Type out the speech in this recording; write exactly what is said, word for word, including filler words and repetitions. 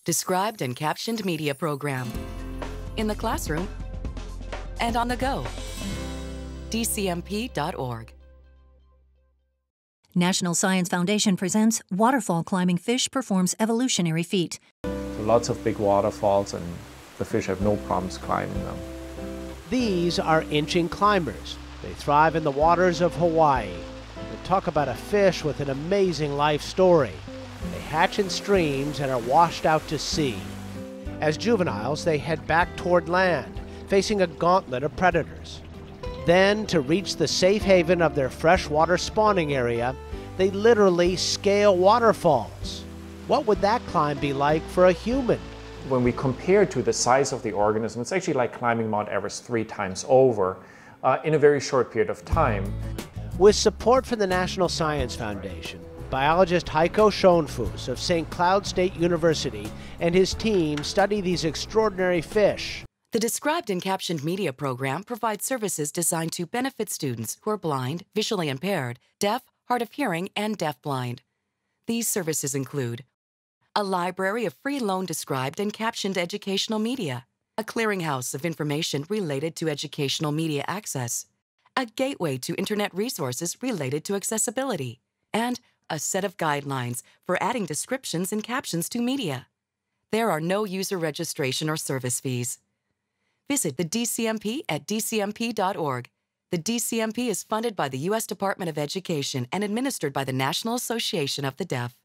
Described and captioned media program. In the classroom and on the go. D C M P dot org. National Science Foundation presents Waterfall-Climbing Fish Performs Evolutionary Feat. So lots of big waterfalls, and the fish have no problems climbing them. These are inching climbers. They thrive in the waters of Hawaii. They talk about a fish with an amazing life story. They hatch in streams and are washed out to sea. As juveniles, they head back toward land, facing a gauntlet of predators. Then, to reach the safe haven of their freshwater spawning area, they literally scale waterfalls. What would that climb be like for a human? When we compare to the size of the organism, it's actually like climbing Mount Everest three times over uh, in a very short period of time. With support from the National Science Foundation, biologist Heiko Schoenfuss of Saint Cloud State University and his team study these extraordinary fish. The Described and Captioned Media program provides services designed to benefit students who are blind, visually impaired, deaf, hard of hearing, and deafblind. These services include a library of free loan described and captioned educational media, a clearinghouse of information related to educational media access, a gateway to internet resources related to accessibility, and a set of guidelines for adding descriptions and captions to media. There are no user registration or service fees. Visit the D C M P at D C M P dot org. The D C M P is funded by the U S Department of Education and administered by the National Association of the Deaf.